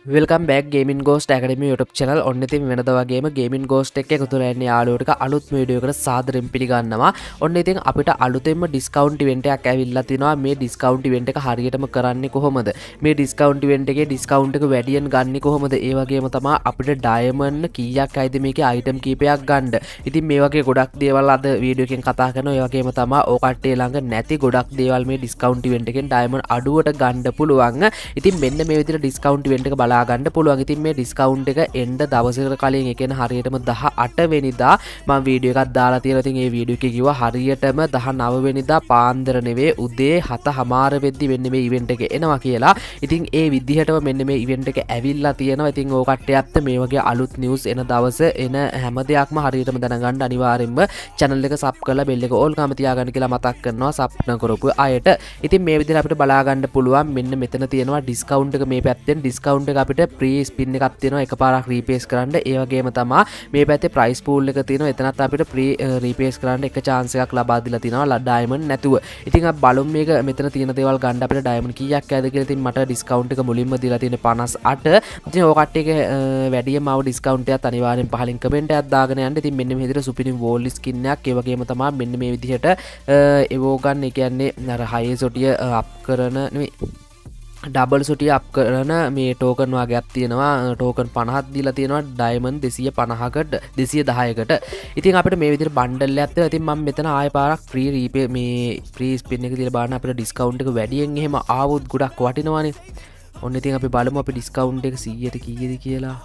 Welcome back gaming ghost academy YouTube channel. ඔන්න ඉතින් වෙනද වගේම ගේමින් ගෝස්ට් එක්ක එකතු වෙලා ඉන්නේ යාළුවෝ ටික අලුත් වීඩියෝ එකකට සාදරයෙන් පිළිගන්නවා. ඔන්න ඉතින් අපිට අලුතෙන්ම ඩිස්කවුන්ට් ඉවෙන්ට් එකක් ඇවිල්ලා තිනවා. මේ ඩිස්කවුන්ට් ඉවෙන්ට් එක හරියටම කරන්නේ කොහොමද? මේ ඩිස්කවුන්ට් ඉවෙන්ට් එකේ ඩිස්කවුන්ට් එක වැඩියෙන් ගන්නේ කොහොමද? ඒ වගේම තමයි අපිට ඩයමන්ඩ් කීයක් ඇයිද මේකේ අයිටම් කීපයක් ගන්න. ඉතින් මේ වගේ ගොඩක් දේවල් අද වීඩියෝ එකෙන් කතා කරනවා. ඒ වගේම තමයි ඔය කට්ටිය ළඟ නැති ගොඩක් දේවල් මේ ඩිස්කවුන්ට් ඉවෙන්ට් එකෙන් ඩයමන්ඩ් අඩුවට ගන්න පුළුවන්. ඉතින් මෙන්න මේ විදිහට ඩිස්කවුන්ට් ඉවෙන්ට් එක බලා ගන්න පුළුවන්. ඉතින් මේ ඩිස්කවුන්ට් එක එන්න දවසකට කලින් ඒ කියන්නේ හරියටම 18 වෙනිදා මම වීඩියෝ එකක් දාලා තියෙනවා. ඉතින් මේ වීඩියෝ එකේ කිව්වා හරියටම 19 වෙනිදා පාන්දර නෙවෙයි උදේ 7:00 වෙද්දි මෙන්න මේ ඉවෙන්ට් එක එනවා කියලා. ඉතින් ඒ විදිහටම මෙන්න මේ ඉවෙන්ට් එක ඇවිල්ලා තියෙනවා. ඉතින් ඕක කට්ටියත් මේ වගේ අලුත් නිවුස් එන දවස එන හැම දෙයක්ම හරියටම දැනගන්න අනිවාර්යෙන්ම channel එක sub කරලා bell එක all කාම තියාගන්න කියලා මතක් කරනවා sub කරපු අයට. ඉතින් මේ විදිහට අපිට බලා ගන්න පුළුවන් මෙන්න මෙතන තියෙනවා ඩිස්කවුන්ට් එක මේ පැත්තෙන් ඩිස්කවුන්ට් එක අපිට ප්‍රී ස්පින් එකක් තියෙනවා එකපාරක් රීපේස් කරන්න. ඒ වගේම තමයි මේ පැත්තේ ප්‍රයිස් පූල් එක තියෙනවා. එතනත් අපිට ප්‍රී රීපේස් කරන්න එක chance එකක් ලබා දීලා තිනවා ඩයමන්ඩ් නැතුව. ඉතින් අපි බලමු මේක මෙතන තියෙන දේවල් ගන්න අපිට ඩයමන්ඩ් කීයක් ඇද කියලා. ඉතින් මට ඩිස්කවුන්ට් එක මුලින්ම දීලා තියෙන්නේ 58. ඉතින් ඔය කට්ටියගේ වැඩියම ආව ඩිස්කවුන්ට් එකත් අනිවාර්යෙන් පහලින් කමෙන්ට් එකක් දාගෙන යන්න. ඉතින් මෙන්න මේ විදිහට සුපිරිම වෝල් ස්කින් එකක් ඒ වගේම තමයි මෙන්න මේ විදිහට එවෝගන් ඒ කියන්නේ අර හයි සොටිය අප් කරන නෙවෙයි ඩබල් සුටිය අප් කරන මේ ටෝකන් වගේක් තියෙනවා. ටෝකන් 50ක් දීලා තියෙනවා ඩයමන්ඩ් 250කට 210කට. ඉතින් අපිට මේ විදිහට බණ්ඩල් එකක් තියෙනවා. ඉතින් මම මෙතන ආයෙ පාරක් ප්‍රී රීපේ මේ ප්‍රී ස්පින් එක තියලා බලන්න අපිට ඩිස්කවුන්ට් එක වැඩියෙන් එහෙම ආවොත් ගොඩක් වටිනවානේ. ඔන්න ඉතින් අපි බලමු අපි ඩිස්කවුන්ට් එක 100ට කීයද කියලා.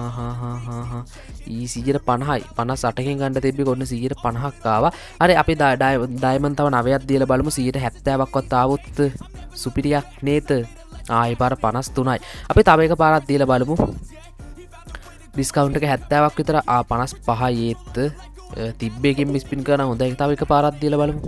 ඊ 150යි 58කින් ගන්න තිබ්බේ ඔන්න 150ක් ආවා. හරි අපි ඩයමන්ඩ් තව 9ක් දීලා බලමු 170ක්වත් ආවොත් සුපිරියක් නේද? ආයි පාර 53යි. අපි තව එක පාරක් දීලා බලමු. ඩිස්කවුන්ට් එක 70ක් විතර 55යි ඒත් තිබ්බේකින් ස්පින් කරන හොඳයි. තව එක පාරක් දීලා බලමු.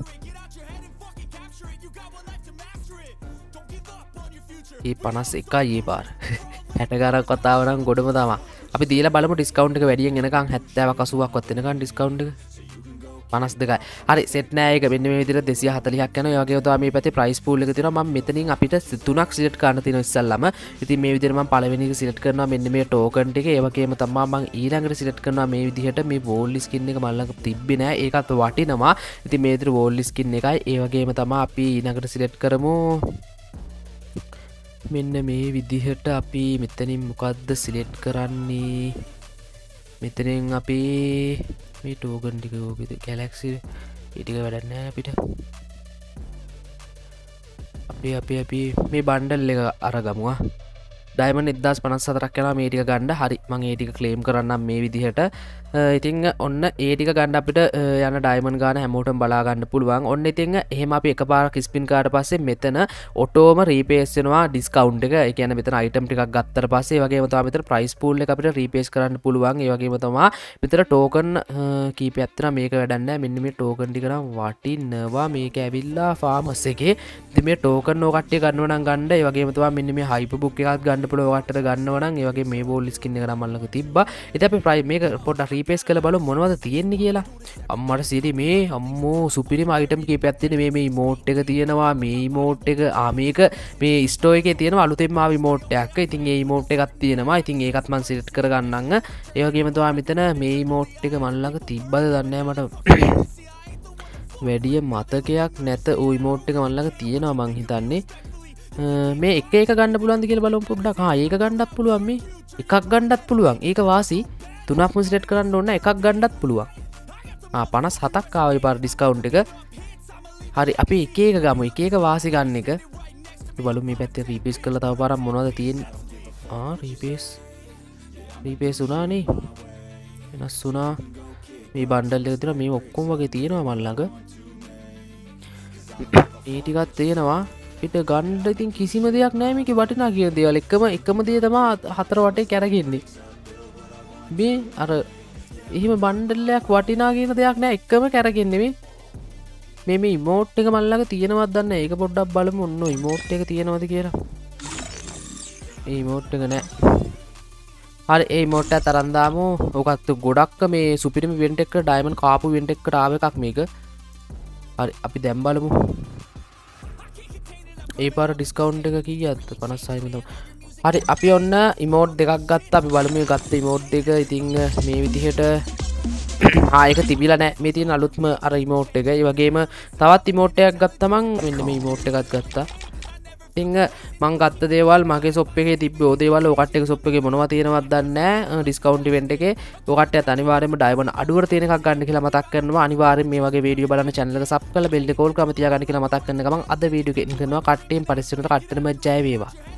ඒ 51යි ඒ පාර. 60 ගානක් කතාව නම් ගොඩම තමයි. අපි දීලා බලමු ඩිස්කවුන්ට් එක වැඩියෙන් එනකන් 70ක් 80ක් වත් එනකන් ඩිස්කවුන්ට් එක 52යි. හරි සෙට් නෑ ඒක මෙන්න මේ විදිහට 240ක් යනවා. ඒ වගේම තමයි මේ පැත්තේ ප්‍රයිස් පූල් එක තියෙනවා. මම මෙතනින් අපිට තුනක් සිලෙක්ට් කරන්න තියෙනවා ඉස්සල්ලාම. ඉතින් මේ විදිහට මම පළවෙනි එක සිලෙක්ට් කරනවා මෙන්න මේ ටෝකන් ටික. ඒ වගේම තමයි මම ඊළඟට සිලෙක්ට් කරනවා මේ විදිහට මේ වෝල් ස්කින් එක මම ළඟ තිබ්බේ නෑ. ඒකත් වටිනවා. ඉතින් මේ විදිහට වෝල් ස්කින් එකයි. ඒ වගේම තමයි අපි ඊළඟට සිලෙක්ට් කරමු මෙන්න මේ විදිහට අපි මෙතනින් මොකද්ද සිලෙක්ට් කරන්නේ? මෙතනින් අපි මේ ටෝකන් ටික ඕකද ගැලැක්සි ඒ ටික වැඩක් නැහැ අපිට. අපි මේ බණ්ඩල් එක අරගමු. ඩයමන්ඩ් 1054ක් යනවා මේ ටික ගන්න. හරි මම ඒ ටික ක්ලේම් කරන්නම් මේ විදිහට. ඉතින් ඔන්න ඒ ටික ගන්න අපිට යන ඩයමන්ඩ් ගාන හැමෝටම බලා ගන්න පුළුවන්. ඔන්න ඉතින් එහෙම අපි එකපාරක් ස්පින් කරාට පස්සේ මෙතන ඔටෝම රීපේස් වෙනවා ඩිස්කවුන්ට් එක. ඒ කියන්නේ මෙතන අයිටම් ටිකක් ගත්තට පස්සේ ඒ වගේම තමයි මෙතන ප්‍රයිස් පූල් එක අපිට රීපේස් කරන්න පුළුවන්. ඒ වගේම තමයි මෙතන ටෝකන් කීපයක් තියෙනවා. මේක වැඩක් නැහැ. මෙන්න මේ ටෝකන් ටික නම් වටිනවා. මේක ඇවිල්ලා ෆාමස් එකේ. ඉතින් මේ ටෝකන් ඕ කට්ටිය ගන්නව නම් ගන්න. ඒ වගේම තමයි මෙන්න මේ හයිපර් බුක් එකක් ගන්න පුළුවන් කට්ටියට ගන්නව නම්. ඒ වගේ මේ වෝල් ස්කින් එක නම් මල්ලක තිබ්බා. ඉතින් අපි මේක පොඩ්ඩක් රීපේස් කරලා බලමු මොනවද තියෙන්නේ කියලා. අම්මට සිරි මේ අම්මෝ සුපිරිම අයිටම් කීපයක් තියෙන මේ ඉමෝට් එක තියෙනවා. මේ ඉමෝට් එක මේක මේ ස්ටෝර් එකේ තියෙනවා අලුතෙන්ම ආව ඉමෝට් එකක්. ඉතින් ඒ ඉමෝට් එකක් තියෙනවා. ඉතින් ඒකත් මම සිලෙක්ට් කරගන්නම්. ඒ වගේම තමයි මෙතන මේ ඉමෝට් එක මන් ළඟ තිබ්බද දන්නේ නැහැ මට වැඩිය මතකයක් නැත. ওই ඉමෝට් එක මන් ළඟ තියෙනවා මං හිතන්නේ. මේ එක ගන්න පුළුවන්ද කියලා බලමු පොඩ්ඩක්. ඒක ගන්නත් පුළුවන්. මේ එකක් ගන්නත් පුළුවන්. ඒක වාසි තුනක් සිලෙක්ට් කරන්න ඕන. එකක් ගන්නත් පුළුවන්. 57ක් ආවයි පාර ඩිස්කවුන්ට් එක. හරි අපි එක ගමු. එක වාසි ගන්න එක. අපි බලමු මේ පැත්තේ රීපේස් කරලා තව පාරක් මොනවද තියෙන්නේ. රීපේස් වුණානේ. වෙනස් වුණා. මේ බණ්ඩල් එක තියෙනවා. මේ ඔක්කොම වගේ තියෙනවා මන් ළඟ. මේ ටිකක් තියෙනවා. පිට ගන්න ඉතින් කිසිම දෙයක් නැහැ මේකේ වටිනා කියන දේවල්. එකම දේ තමයි හතර වටේ කැරගෙන්නේ. මේ අර එහෙම බණ්ඩල්යක් වටිනා කියන දෙයක් නැහැ. එකම කැරගෙන්නේ මේ ඉමෝට් එක මන් ළඟ තියෙනවද දන්නේ නැහැ. ඒක පොඩ්ඩක් බලමු. ඔන්න ඉමෝට් එක තියෙනවද කියලා. ඒ ඉමෝට් එක නැහැ. හරි ඒ ඉමෝට් එක තරන් දාමු. ඔකත් ගොඩක් මේ සුපිරිම ඉවෙන්ට් එකකට ඩයමන්ඩ් කාපු ඉවෙන්ට් එකකට ආව එකක් මේක. හරි අපි දැන් බලමු. ඒ පාර ඩිස්කවුන්ට් එක කීයක්ද? 56 මෙතන හරි අපි ඔන්න ඉමෝට් දෙකක් ගත්තා අපි බලමු ගත්ත ඉමෝට් එක ඉතින් මේ විදිහට ආයක තිබිලා නෑ මේ තියෙන අලුත්ම අර ඉමෝට් එක ඒ වගේම තවත් ඉමෝට් එකක් ගත්තා මං මෙන්න මේ ඉමෝට් එකක් ගත්තා ඉතින් මං ගත්ත දේවල් මගේ ෂොප් එකේ තිබ්බේ ඕ දේවල් ඔය කට්ටියගේ ෂොප් එකේ මොනවද තියෙනවද දන්නේ නෑ ඩිස්කවුන්ට් ඉවෙන්ට් එකේ ඔය කට්ටියත් අනිවාර්යයෙන්ම ඩයමන්ඩ් අඩුවට තියෙන එකක් ගන්න කියලා මතක් කරනවා අනිවාර්යෙන් මේ වගේ වීඩියෝ බලන්න channel එක සබ් කරලා bell එක all කරලා තියාගන්න කියලා මතක් කරන ගමන් අද වීඩියෝ එක එන්න කරනවා කට්ටියෙන් පරිස්සමට කට්ටනම ජය වේවා